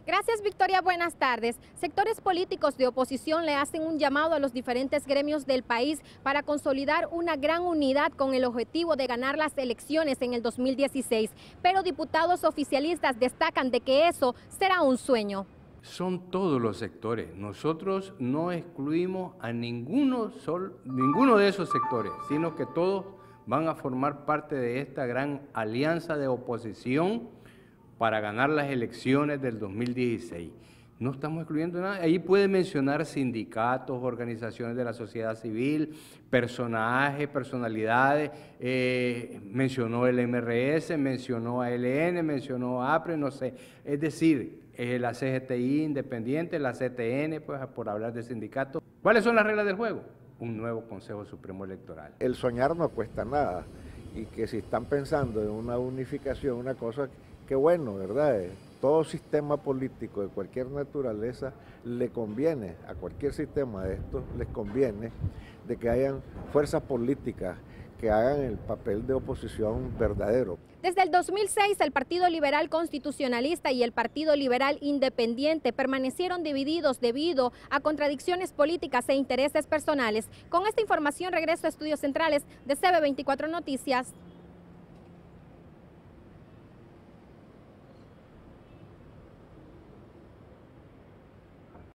Gracias, Victoria. Buenas tardes. Sectores políticos de oposición le hacen un llamado a los diferentes gremios del país para consolidar una gran unidad con el objetivo de ganar las elecciones en el 2016. Pero diputados oficialistas destacan de que eso será un sueño. Son todos los sectores. Nosotros no excluimos a ninguno de esos sectores, sino que todos van a formar parte de esta gran alianza de oposición para ganar las elecciones del 2016. No estamos excluyendo nada. Ahí puede mencionar sindicatos, organizaciones de la sociedad civil, personajes, personalidades, mencionó el MRS, mencionó a LN, mencionó a APRE, no sé. Es decir, la CGTI independiente, la CTN, pues por hablar de sindicatos. ¿Cuáles son las reglas del juego? Un nuevo Consejo Supremo Electoral. El soñar no cuesta nada y que si están pensando en una unificación, una cosa, qué bueno, ¿verdad? Todo sistema político de cualquier naturaleza le conviene, a cualquier sistema de estos les conviene de que hayan fuerzas políticas que hagan el papel de oposición verdadero. Desde el 2006, el Partido Liberal Constitucionalista y el Partido Liberal Independiente permanecieron divididos debido a contradicciones políticas e intereses personales. Con esta información regreso a Estudios Centrales de CB24 Noticias.